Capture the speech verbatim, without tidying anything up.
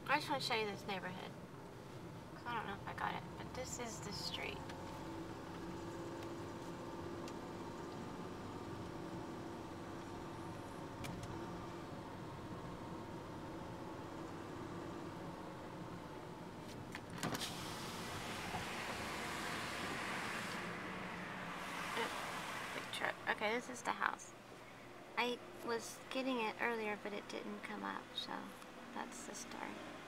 I just want to show you this neighborhood. I don't know if I got it, but this is the street. Okay, this is the house. I was getting it earlier, but it didn't come up, so that's the story.